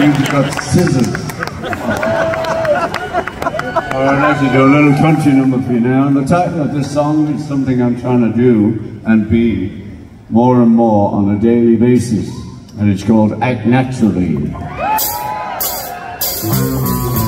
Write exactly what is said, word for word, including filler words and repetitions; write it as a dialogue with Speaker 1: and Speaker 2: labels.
Speaker 1: You've got scissors. Alright, I'd like to do a little country number for you now. And the title of this song is something I'm trying to do and be more and more on a daily basis. And it's called Act Naturally.